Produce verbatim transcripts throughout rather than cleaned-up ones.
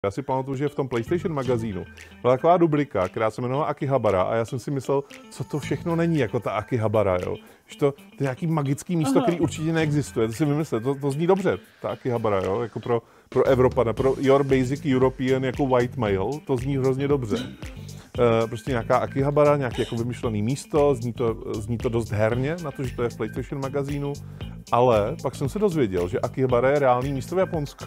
Já si pamatuju, že v tom PlayStation magazínu byla taková dublika, která se jmenovala Akihabara a já jsem si myslel, co to všechno není jako ta Akihabara, jo. Že to, to je nějaký magický místo, Aha. který určitě neexistuje, to si vymyslel, to, to zní dobře, ta Akihabara, jo, jako pro, pro Evropana, pro your basic European jako white male, to zní hrozně dobře. Uh, prostě nějaká Akihabara, nějaké jako vymyšlené místo, zní to, zní to dost herně na to, že to je v PlayStation magazínu, ale pak jsem se dozvěděl, že Akihabara je reálný místo v Japonsku.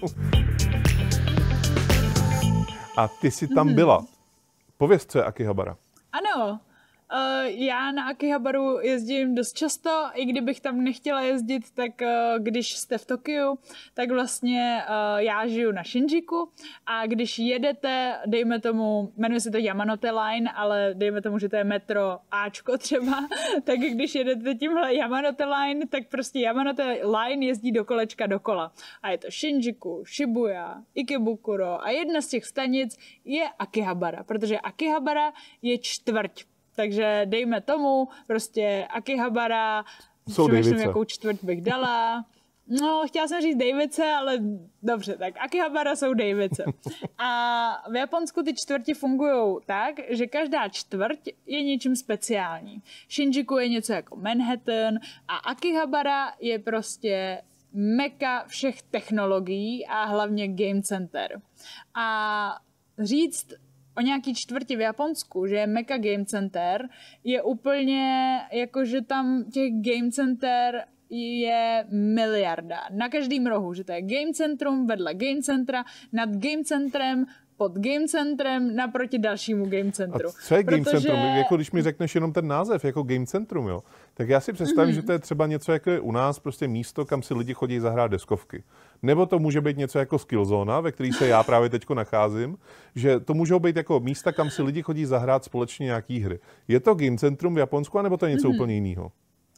A ty jsi tam byla. Pověz, co je Akihabara. Ano, uh, já na Akihabaru jezdím dost často, i kdybych tam nechtěla jezdit, tak uh, když jste v Tokiu, tak vlastně uh, já žiju na Shinjuku a když jedete, dejme tomu, jmenuje se to Yamanote Line, ale dejme tomu, že to je metro Ačko třeba, tak když jedete tímhle Yamanote Line, tak prostě Yamanote Line jezdí do kolečka dokola. A je to Shinjuku, Shibuya, Ikebukuro a jedna z těch stanic je Akihabara, protože Akihabara je čtvrť. Takže dejme tomu, prostě Akihabara, přemýšlím, jakou čtvrť bych dala. No, chtěla jsem říct Davice, ale dobře, tak Akihabara jsou Davice. A v Japonsku ty čtvrti fungují tak, že každá čtvrť je něčím speciální. Shinjuku je něco jako Manhattan a Akihabara je prostě meka všech technologií a hlavně game center. A říct o nějaký čtvrti v Japonsku, že je Meka Game Center, je úplně jako, že tam těch Game Center je miliarda. Na každém rohu, že to je Game Centrum vedle Game Centra, nad Game Centrem, pod Game Centrem, naproti dalšímu Game Centru. A co je Game Protože... Centrum? Jako když mi řekneš jenom ten název, jako Game Centrum, jo, tak já si představím, mm-hmm. že to je třeba něco, jako je u nás, prostě místo, kam si lidi chodí zahrát deskovky. Nebo to může být něco jako Skillzona, ve který se já právě teďko nacházím, že to můžou být jako místa, kam si lidi chodí zahrát společně nějaký hry. Je to Game Centrum v Japonsku, anebo to je něco mm-hmm. úplně jiného?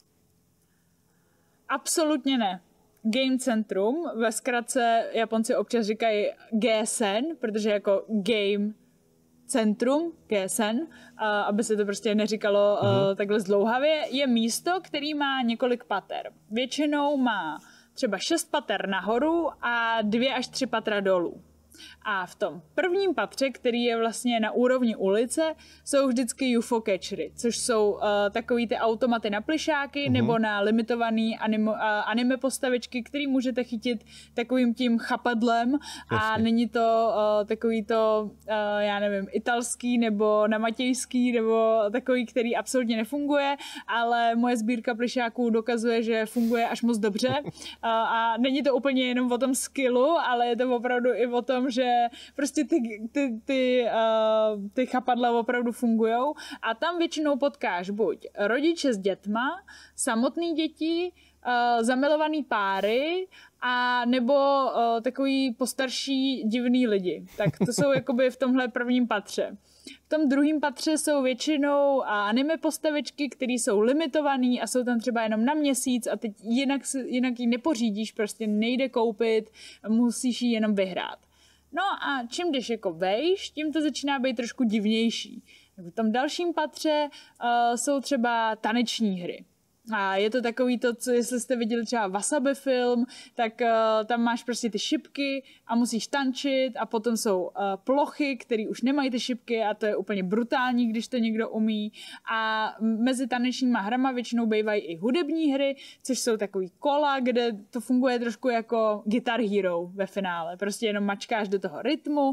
Absolutně ne. Game Centrum, ve zkratce Japonci občas říkají G S N, protože jako Game Centrum, G S N, aby se to prostě neříkalo mm-hmm. takhle zdlouhavě, je místo, který má několik pater. Většinou má třeba šest pater nahoru a dvě až tři patra dolů. A v tom prvním patře, který je vlastně na úrovni ulice, jsou vždycky U F O catchery, což jsou uh, takový ty automaty na plišáky mm-hmm. nebo na limitovaný animo, uh, anime postavičky, který můžete chytit takovým tím chapadlem. Jasně. A není to uh, takový to, uh, já nevím, italský nebo namatějský nebo takový, který absolutně nefunguje, ale moje sbírka plišáků dokazuje, že funguje až moc dobře. Uh, a není to úplně jenom o tom skillu, ale je to opravdu i o tom, že prostě ty, ty, ty, uh, ty chapadla opravdu fungujou a tam většinou potkáš buď rodiče s dětma, samotný děti, uh, zamilovaný páry a nebo uh, takový postarší divný lidi. Tak to jsou jakoby v tomhle prvním patře. V tom druhém patře jsou většinou anime postavičky, které jsou limitované a jsou tam třeba jenom na měsíc a teď jinak, jinak ji nepořídíš, prostě nejde koupit, musíš ji jenom vyhrát. No a čím jdeš jako vejš, tím to začíná být trošku divnější. V tom dalším patře uh, jsou třeba taneční hry. A je to takový to, co jestli jste viděli třeba Wasabi film, tak uh, tam máš prostě ty šipky a musíš tančit a potom jsou uh, plochy, které už nemají ty šipky a to je úplně brutální, když to někdo umí. A mezi tanečníma hrama většinou bývají i hudební hry, což jsou takový kola, kde to funguje trošku jako Guitar Hero ve finále. Prostě jenom mačkáš do toho rytmu.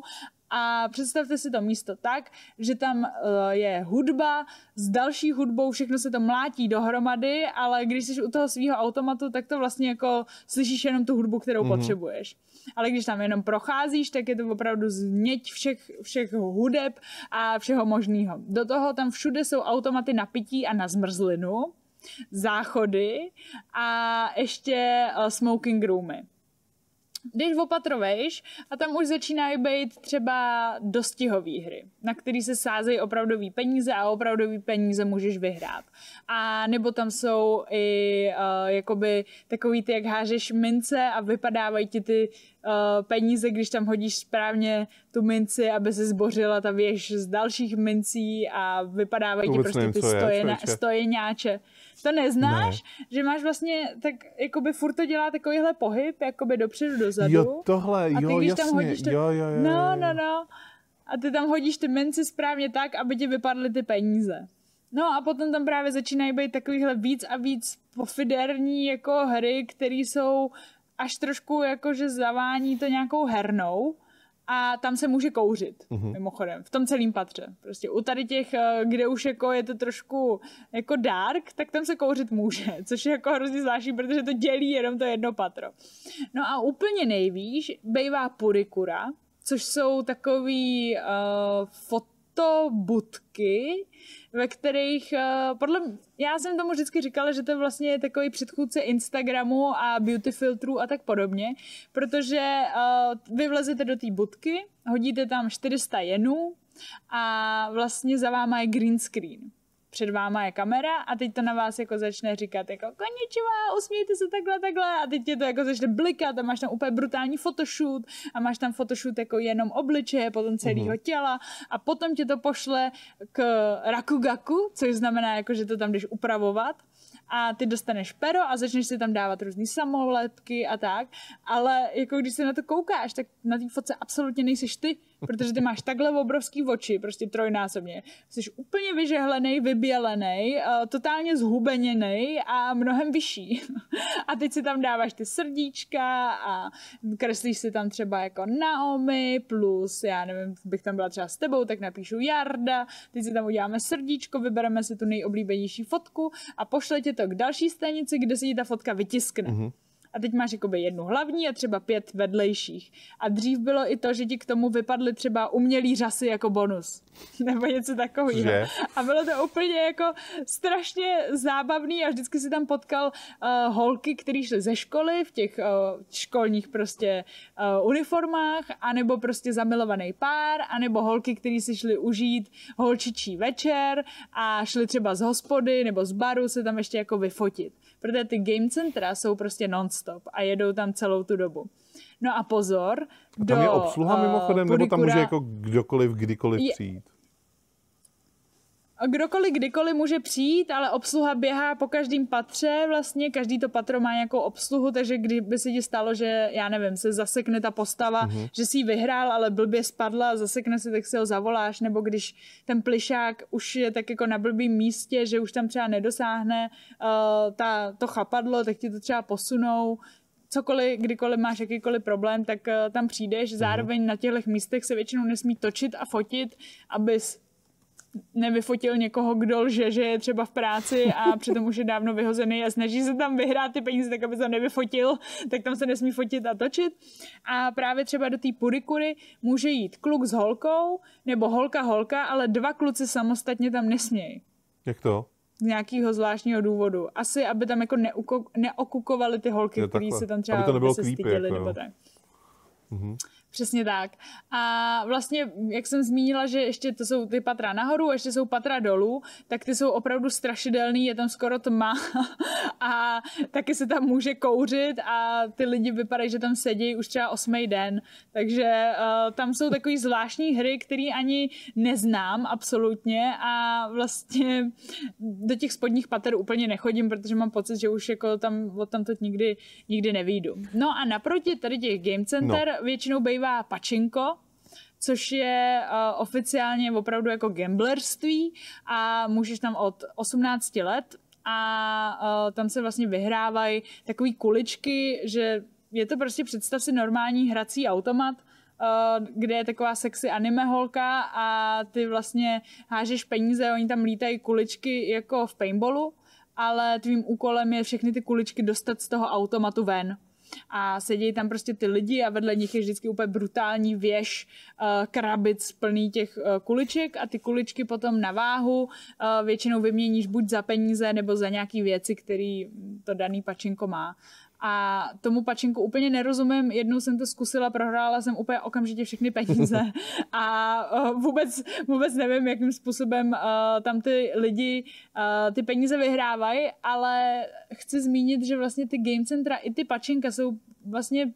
A představte si to místo tak, že tam uh, je hudba s další hudbou, všechno se to mlátí dohromady, ale když jsi u toho svého automatu, tak to vlastně jako slyšíš jenom tu hudbu, kterou mm-hmm. potřebuješ. Ale když tam jenom procházíš, tak je to opravdu změť všech, všech hudeb a všeho možného. Do toho tam všude jsou automaty na pití a na zmrzlinu, záchody a ještě uh, smoking roomy. Jdeš opatrovejš a tam už začínají být třeba dostihový hry, na který se sázejí opravdový peníze a opravdový peníze můžeš vyhrát. A nebo tam jsou i uh, jakoby takový ty, jak hážeš mince a vypadávají ti ty peníze, když tam hodíš správně tu minci, aby se zbořila ta věž z dalších mincí a vypadávají ti prostě nevím, ty stojena, stojeňáče. To neznáš, ne. Že máš vlastně, tak jakoby furt to dělá takovýhle pohyb, jakoby dopředu, dozadu. Jo, tohle, a ty, jo, když jasně, tam hodíš to, jo, jo, jo, no, no, no. A ty tam hodíš ty minci správně tak, aby ti vypadly ty peníze. No a potom tam právě začínají být takovýhle víc a víc pofiderní jako hry, které jsou až trošku jako, že zavání to nějakou hernou. A tam se může kouřit, uh-huh. mimochodem, v tom celém patře. Prostě u tady těch, kde už jako je to trošku jako dark, tak tam se kouřit může, což je jako hrozně zvláštní, protože to dělí jenom to jedno patro. No a úplně nejvíš bývá Purikura, což jsou takový uh, fotobudky, ve kterých, uh, podle já jsem tomu vždycky říkala, že to vlastně je takový předchůdce Instagramu a beauty filtrů a tak podobně, protože uh, vy vlezete do té budky, hodíte tam čtyři sta jenů a vlastně za váma je green screen. Před váma je kamera a teď to na vás jako začne říkat jako konnichiwa, usmějte se takhle, takhle a teď tě to jako začne blikat a máš tam úplně brutální photoshoot a máš tam photoshoot jako jenom obličeje, potom celého mm-hmm. těla a potom tě to pošle k rakugaku, což znamená jako, že to tam jdeš upravovat a ty dostaneš pero a začneš si tam dávat různý samolepky a tak, ale jako když se na to koukáš, tak na té fotce absolutně nejsiš ty, protože ty máš takhle obrovský oči, prostě trojnásobně. Jsi úplně vyžehlenej, vybělenej, totálně zhubeněnej a mnohem vyšší. A teď si tam dáváš ty srdíčka a kreslíš si tam třeba jako Naomi plus, já nevím, bych tam byla třeba s tebou, tak napíšu Jarda, teď si tam uděláme srdíčko, vybereme si tu nejoblíbenější fotku a pošle tě to k další stanici, kde se ti ta fotka vytiskne. Mm-hmm. A teď máš jakoby jednu hlavní a třeba pět vedlejších. A dřív bylo i to, že ti k tomu vypadly třeba umělý řasy jako bonus. Nebo něco takového. A bylo to úplně jako strašně zábavný a vždycky si tam potkal uh, holky, které šly ze školy v těch uh, školních prostě uh, uniformách, anebo prostě zamilovaný pár, anebo holky, které si šly užít holčičí večer a šly třeba z hospody nebo z baru se tam ještě jako vyfotit. Protože ty game centra jsou prostě non-stop a jedou tam celou tu dobu. No a pozor, a tam do, je obsluha mimochodem, uh, nebo tam může jako kdokoliv, kdykoliv je, přijít? Kdokoliv, kdykoliv může přijít, ale obsluha běhá po každém patře, vlastně každý to patro má nějakou obsluhu, takže kdyby se ti stalo, že, já nevím, se zasekne ta postava, mm-hmm. že si ji vyhrál, ale blbě spadla a zasekne se, tak si ho zavoláš, nebo když ten plišák už je tak jako na blbým místě, že už tam třeba nedosáhne uh, ta, to chapadlo, tak ti to třeba posunou. Cokoliv, kdykoliv máš jakýkoliv problém, tak uh, tam přijdeš. Zároveň mm-hmm. na těchto místech se většinou nesmí točit a fotit, abys nevyfotil někoho, kdo lže, že je třeba v práci a přitom už je dávno vyhozený a snaží se tam vyhrát ty peníze, tak aby se nevyfotil, tak tam se nesmí fotit a točit. A právě třeba do té Purikury může jít kluk s holkou nebo holka holka, ale dva kluci samostatně tam nesmějí. Jak to? Z nějakého zvláštního důvodu. Asi, aby tam jako neuko- neokukovali ty holky, které se tam třeba aby to nebylo se creepy, styděli, jako, nebo tak. Mhm. Přesně tak. A vlastně, jak jsem zmínila, že ještě to jsou ty patra nahoru, ještě jsou patra dolů, tak ty jsou opravdu strašidelný, je tam skoro tma a taky se tam může kouřit a ty lidi vypadají, že tam sedí už třeba osmý den. Takže uh, tam jsou takový zvláštní hry, které ani neznám absolutně a vlastně do těch spodních pater úplně nechodím, protože mám pocit, že už jako tam odtamtud nikdy, nikdy nevyjdu. No a naproti tady těch game center no. většinou bývá pačinko, což je uh, oficiálně opravdu jako gamblerství a můžeš tam od osmnácti let a uh, tam se vlastně vyhrávají takový kuličky, že je to prostě, představ si normální hrací automat, uh, kde je taková sexy anime holka a ty vlastně hážeš peníze, oni tam lítají kuličky jako v paintballu, ale tvým úkolem je všechny ty kuličky dostat z toho automatu ven. A sedí tam prostě ty lidi a vedle nich je vždycky úplně brutální věž uh, krabic plný těch uh, kuliček a ty kuličky potom na váhu uh, většinou vyměníš buď za peníze nebo za nějaký věci, který to daný pačinko má. A tomu pačinku úplně nerozumím, jednou jsem to zkusila, prohrála jsem úplně okamžitě všechny peníze a uh, vůbec, vůbec nevím, jakým způsobem uh, tam ty lidi uh, ty peníze vyhrávají, ale chci zmínit, že vlastně ty game centra i ty pačinka jsou vlastně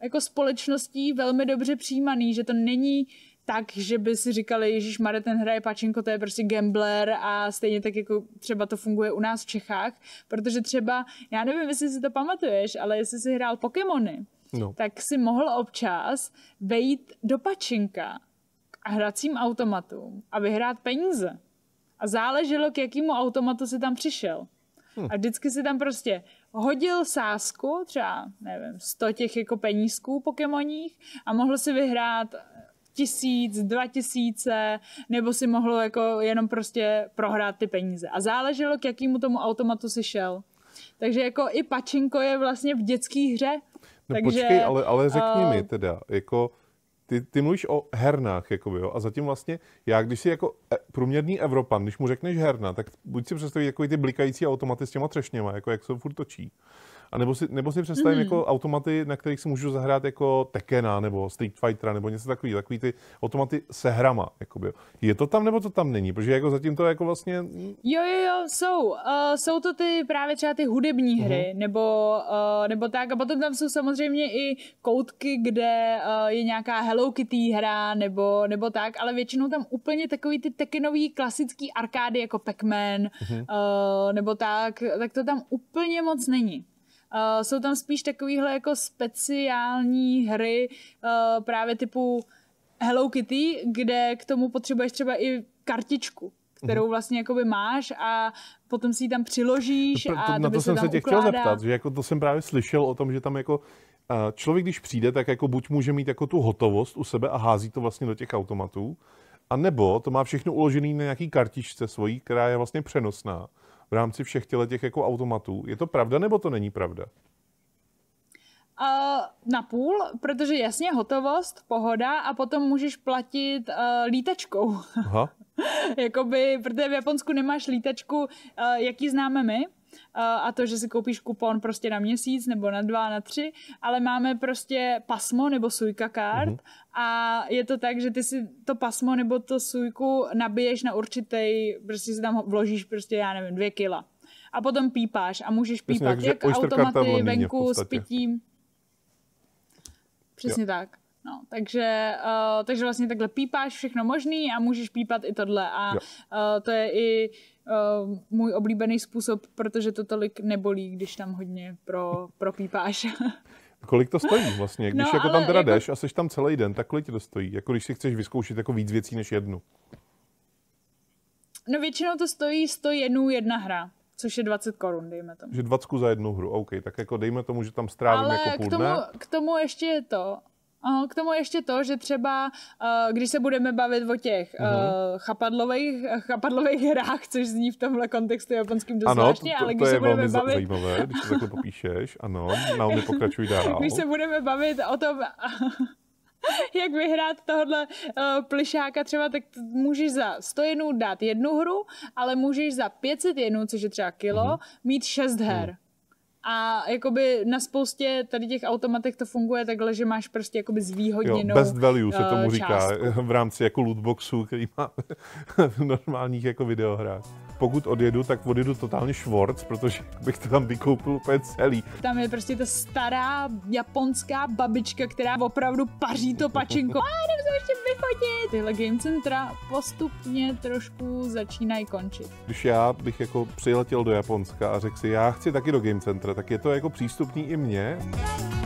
jako společností velmi dobře přijímaný, že to není tak, že by si říkali, ježišmarja, ten hraje pačinko, to je prostě gambler a stejně tak jako třeba to funguje u nás v Čechách, protože třeba, já nevím, jestli si to pamatuješ, ale jestli jsi hrál Pokémony, no. tak si mohl občas vejít do pačinka a hracím automatům a vyhrát peníze. A záleželo, k jakému automatu si tam přišel. Hm. A vždycky si tam prostě hodil sázku, třeba, nevím, sto těch jako penízků pokémoních a mohl si vyhrát tisíc, dva tisíce, nebo si mohl jako jenom prostě prohrát ty peníze. A záleželo, k jakému tomu automatu si šel. Takže jako i pačinko je vlastně v dětské hře. No takže, počkej, ale, ale řekni uh, mi teda, jako Ty, ty mluvíš o hernách, jakoby, jo? A zatím vlastně, já když si jako průměrný Evropan, když mu řekneš herna, tak buď si představí jako ty blikající automaty s těma třešněma, jako jak se furt točí. A nebo si, nebo si představím mm-hmm. jako automaty, na kterých si můžu zahrát jako Tekena nebo Street Fightera nebo něco takový, takový ty automaty se hrama, jakoby. Je to tam nebo to tam není? Protože jako zatím to jako vlastně... Jo, jo, jo, jsou. Uh, jsou to ty právě třeba ty hudební hry, mm-hmm. nebo, uh, nebo tak. A potom tam jsou samozřejmě i koutky, kde uh, je nějaká Hello Kitty hra, nebo, nebo tak, ale většinou tam úplně takový ty Tekenový klasický arkády jako Pac-Man, mm-hmm. uh, nebo tak, tak to tam úplně moc není. Uh, jsou tam spíš takovýhle jako speciální hry, uh, právě typu Hello Kitty, kde k tomu potřebuješ třeba i kartičku, kterou vlastně jakoby máš a potom si ji tam přiložíš to, to, a na to se jsem tam se tě ukládá. chtěl zeptat, že jako to jsem právě slyšel o tom, že tam jako uh, člověk, když přijde, tak jako buď může mít jako tu hotovost u sebe a hází to vlastně do těch automatů, a nebo to má všechno uložené na nějaký kartičce svojí, která je vlastně přenosná v rámci všech těch jako automatů. Je to pravda, nebo to není pravda? Uh, na půl, protože jasně hotovost, pohoda a potom můžeš platit uh, lítačkou. Aha. Jakoby, protože v Japonsku nemáš lítačku, uh, jaký známe my, uh, a to, že si koupíš kupon prostě na měsíc nebo na dva, na tři, ale máme prostě pasmo nebo Suica card mm-hmm. a je to tak, že ty si to pasmo nebo to Suiku nabiješ na určitý, prostě si tam vložíš prostě, já nevím, dvě kila. A potom pípáš a můžeš pípat Jasně, jak automaty venku s pitím. Přesně jo. tak. No, takže, uh, takže vlastně takhle pípáš všechno možný a můžeš pípat i tohle. A uh, to je i uh, můj oblíbený způsob, protože to tolik nebolí, když tam hodně pro, propípáš. Kolik to stojí vlastně? Když no, jako tam teda jako... jdeš a seš tam celý den, tak kolik ti to stojí? Jako když si chceš vyzkoušet jako víc věcí než jednu? No většinou to stojí sto jenů jedna hra. Což je dvacet korun, dejme tomu. Že dvacet za jednu hru, OK. Tak jako dejme tomu, že tam strávím ale jako půl k tomu, dne. k tomu ještě je to, uh, k tomu ještě to, že třeba, uh, když se budeme bavit o těch uh, chapadlových, chapadlových hrách, což zní v tomhle kontextu japonským dost ano, zvláštně, to, to, ale to když je se budeme velmi bavit... zajímavé, když to takhle popíšeš. Ano, Naomi, pokračuj dál. Když se budeme bavit o tom... jak vyhrát tohle uh, plišáka třeba, tak t- můžeš za sto jenů dát jednu hru, ale můžeš za pět set jenů, což je třeba kilo, mm-hmm. mít šest her. Mm. A jakoby na spoustě tady těch automatech to funguje takhle, že máš prostě jakoby zvýhodněnou best value se tomu uh, říká částku. V rámci jako lootboxu, který má v normálních jako videohrách. Pokud odjedu, tak odjedu totálně švorc, protože bych to tam vykoupil úplně celý. Tam je prostě ta stará japonská babička, která opravdu paří to pačinko. A jdem se ještě vyfotit. Tyhle game centra postupně trošku začínají končit. Když já bych jako přiletěl do Japonska a řekl si, já chci taky do game centra, tak je to jako přístupný i mně?